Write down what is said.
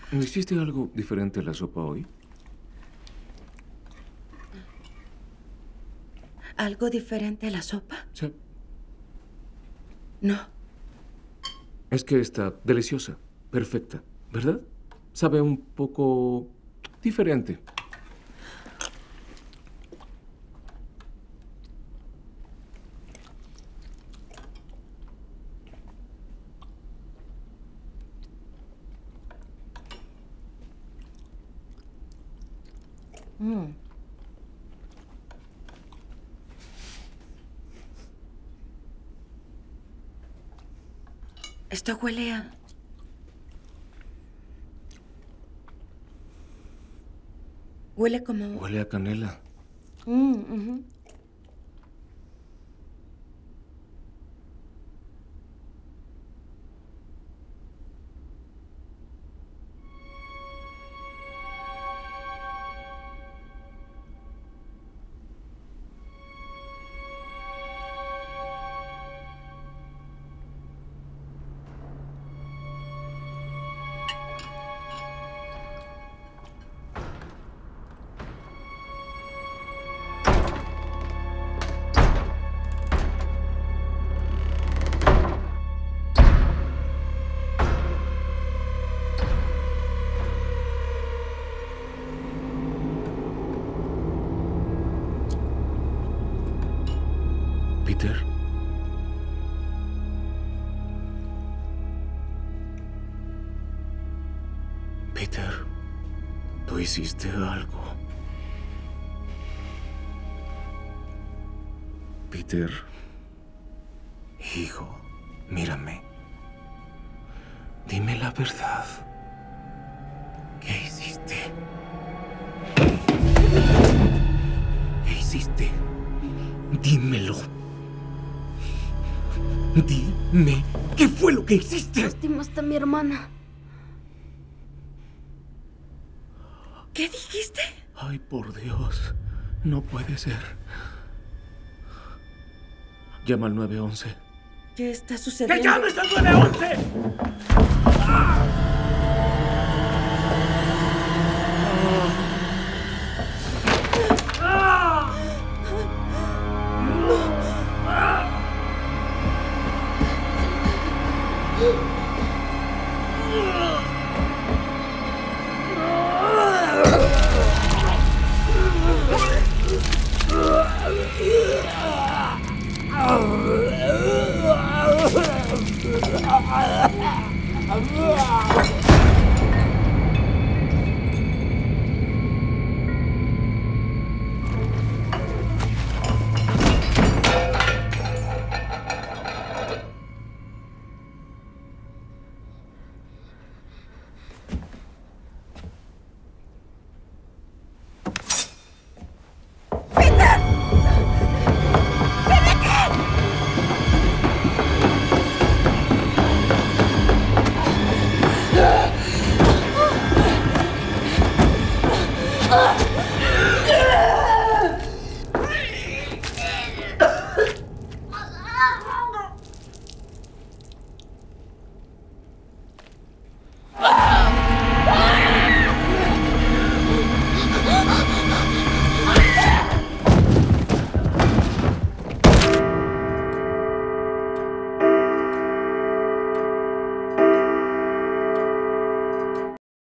¿Hiciste algo diferente a la sopa hoy? ¿Algo diferente a la sopa? Sí. No. Es que está deliciosa, perfecta, ¿verdad? Sabe un poco diferente. Esto huele a... Huele como... Huele a canela. Ujú. Peter. Peter, tú hiciste algo. Peter, hijo, mírame. Dime la verdad. ¿Qué hiciste? ¿Qué hiciste? Dímelo. Dime, ¿qué fue lo que hiciste? Lastimaste a mi hermana. ¿Qué dijiste? Ay, por Dios. No puede ser. Llama al 911. ¿Qué está sucediendo? ¡Que llames al 911! ¡Ah!